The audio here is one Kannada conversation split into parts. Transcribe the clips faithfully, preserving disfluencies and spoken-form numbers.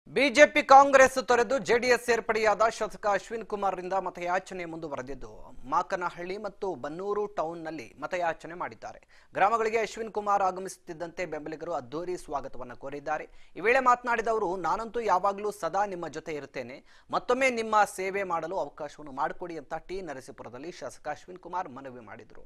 ಬಿಜೆಪಿ ಕಾಂಗ್ರೆಸ್ ತೊರೆದು ಜೆಡಿಎಸ್ ಸೇರ್ಪಡೆಯಾದ ಶಾಸಕ ಅಶ್ವಿನ್ ಕುಮಾರ್ರಿಂದ ಮತಯಾಚನೆ ಮುಂದುವರೆದಿದ್ದು ಮಾಕನಹಳ್ಳಿ ಮತ್ತು ಬನ್ನೂರು ಟೌನ್ನಲ್ಲಿ ಮತಯಾಚನೆ ಮಾಡಿದ್ದಾರೆ. ಗ್ರಾಮಗಳಿಗೆ ಅಶ್ವಿನ್ ಕುಮಾರ್ ಆಗಮಿಸುತ್ತಿದ್ದಂತೆ ಬೆಂಬಲಿಗರು ಅದ್ದೂರಿ ಸ್ವಾಗತವನ್ನು ಕೋರಿದ್ದಾರೆ. ಈ ವೇಳೆ ಮಾತನಾಡಿದ ಅವರು, ನಾನಂತೂ ಯಾವಾಗಲೂ ಸದಾ ನಿಮ್ಮ ಜೊತೆ ಇರುತ್ತೇನೆ, ಮತ್ತೊಮ್ಮೆ ನಿಮ್ಮ ಸೇವೆ ಮಾಡಲು ಅವಕಾಶವನ್ನು ಮಾಡಿಕೊಡಿ ಅಂತ ಟಿ ನರಸೀಪುರದಲ್ಲಿ ಶಾಸಕ ಅಶ್ವಿನ್ ಕುಮಾರ್ ಮನವಿ ಮಾಡಿದರು.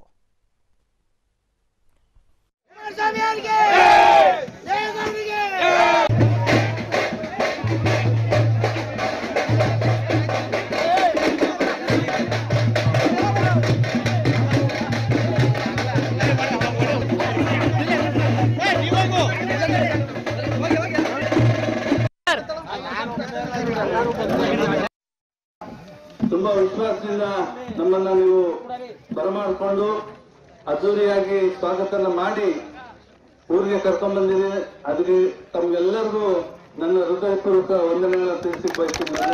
ತುಂಬಾ ವಿಶ್ವಾಸದಿಂದ ನಮ್ಮನ್ನ ನೀವು ಬರಮಾಡಿಕೊಂಡು ಅದ್ದೂರಿಯಾಗಿ ಸ್ವಾಗತನ ಮಾಡಿ ಊರಿಗೆ ಕರ್ಕೊಂಡ್ ಬಂದಿದೆ. ಅದಕ್ಕೆ ತಮ್ಗೆಲ್ಲರಿಗೂ ನನ್ನ ಹೃದಯಪೂರ್ವಕ ವಂದನೆಗಳನ್ನು ತಿಳಿಸಿ ಬಯಸ್ತೀನಿ.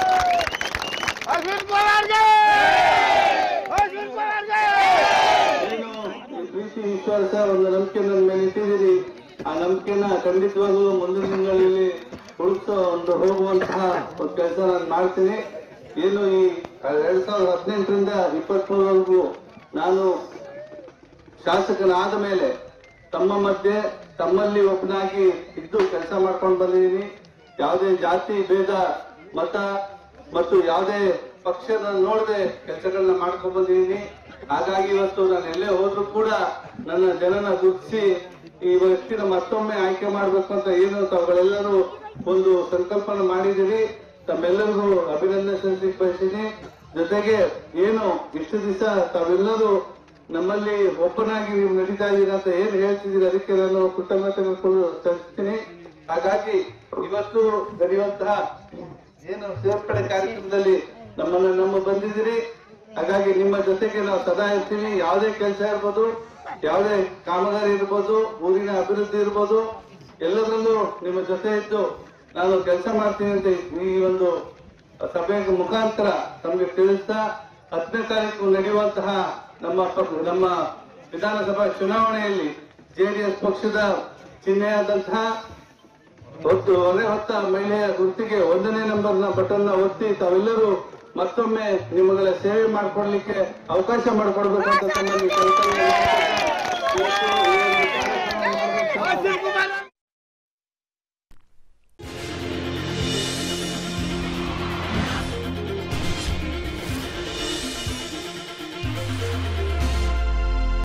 ಏನು ಪ್ರೀತಿ ವಿಶ್ವಾಸ ಒಂದು ನಂಬಿಕೆ ನನ್ನ ಮೇಲೆ ಇಟ್ಟಿದ್ದೀರಿ, ಆ ನಂಬಿಕೆನ ಖಂಡಿತವಾಗೂ ಮುಂದಿನ ತಿಂಗಳಲ್ಲಿ ಉಳಿಸೋ ಒಂದು ಹೋಗುವಂತಹ ಒಂದು ಕೆಲಸ ನಾನು ಮಾಡ್ತೀನಿ. ಏನು ಈ ಎರಡ್ ಸಾವಿರದ ಹದಿನೆಂಟರಿಂದ ಇಪ್ಪತ್ಮೂರವರೆಗೂ ನಾನು ಶಾಸಕನಾದ ಮೇಲೆ ತಮ್ಮ ಮಧ್ಯೆ ತಮ್ಮಲ್ಲಿ ಒಬ್ಬನಾಗಿ ಇದ್ದು ಕೆಲಸ ಮಾಡ್ಕೊಂಡು ಬಂದಿದ್ದೀನಿ. ಯಾವುದೇ ಜಾತಿ ಭೇದ ಮತ ಮತ್ತು ಯಾವುದೇ ಪಕ್ಷದ ನೋಡದೆ ಕೆಲಸಗಳನ್ನ ಮಾಡ್ಕೊಂಡು ಬಂದಿದ್ದೀನಿ. ಹಾಗಾಗಿ ಇವತ್ತು ನಾನು ಎಲ್ಲೇ ಹೋದ್ರೂ ಕೂಡ ನನ್ನ ಜನನ ಗುರುತಿಸಿ ಈ ವ್ಯಕ್ತಿನ ಮತ್ತೊಮ್ಮೆ ಆಯ್ಕೆ ಮಾಡಬೇಕು ಅಂತ ಏನು ತಾವುಗಳೆಲ್ಲರೂ ಒಂದು ಸಂಕಲ್ಪನ ಮಾಡಿದ್ದೀರಿ. ತಮ್ಮೆಲ್ಲರಿಗೂ ಅಭಿನಂದನೆ ಸಲ್ಲಿಸಲಿಕ್ಕೆ ಬಯಸ್ತೀನಿ. ಜೊತೆಗೆ ಏನು ಇಷ್ಟು ದಿವಸ ತಾವೆಲ್ಲರೂ ನಮ್ಮಲ್ಲಿ ಒಬ್ಬನಾಗಿ ನೀವು ನಡೀತಾ ಇದ್ದೀರಾ ಅಂತ ಏನು ಹೇಳ್ತಿದ್ದೀರಿ, ಅದಕ್ಕೆ ನಾನು ಕೃತಜ್ಞತೆಗಳು ಸಲ್ಲಿಸ್ತೀನಿ. ಹಾಗಾಗಿ ಇವತ್ತು ನಡೆಯುವಂತಹ ಏನು ಸೇರ್ಪಡೆ ಕಾರ್ಯಕ್ರಮದಲ್ಲಿ ನಮ್ಮನ್ನ ನಮ್ಮ ಬಂದಿದ್ದೀರಿ. ಹಾಗಾಗಿ ನಿಮ್ಮ ಜೊತೆಗೆ ನಾವು ಸದಾ ಇರ್ತೀವಿ. ಯಾವುದೇ ಕೆಲಸ ಇರ್ಬೋದು, ಯಾವುದೇ ಕಾಮಗಾರಿ ಇರ್ಬೋದು, ಊರಿನ ಅಭಿವೃದ್ಧಿ ಇರ್ಬೋದು, ಎಲ್ಲದರಲ್ಲೂ ನಿಮ್ಮ ಜೊತೆ ಇದ್ದು ನಾನು ಕೆಲಸ ಮಾಡ್ತೀನಿ ಅಂತ ಈ ಒಂದು ಸಭೆಯ ಮುಖಾಂತರ ತಮಗೆ ತಿಳಿಸ್ತಾ, ಹತ್ತನೇ ತಾರೀಕು ನಡೆಯುವಂತಹ ನಮ್ಮ ನಮ್ಮ ವಿಧಾನಸಭಾ ಚುನಾವಣೆಯಲ್ಲಿ ಜೆಡಿಎಸ್ ಪಕ್ಷದ ಚಿಹ್ನೆಯಾದಂತಹ ಹೊತ್ತು ಹೊರೆ ಹೊತ್ತ ಮಹಿಳೆಯ ಗುರುತಿಗೆ ಒಂದನೇ ನಂಬರ್ನ ಬಟನ್ನ ಒತ್ತಿ ತಾವೆಲ್ಲರೂ ಮತ್ತೊಮ್ಮೆ ನಿಮ್ಮಗಳ ಸೇವೆ ಮಾಡಿಕೊಡ್ಲಿಕ್ಕೆ ಅವಕಾಶ ಮಾಡಿಕೊಡ್ಬೇಕಂತ ತಮ್ಮಲ್ಲಿ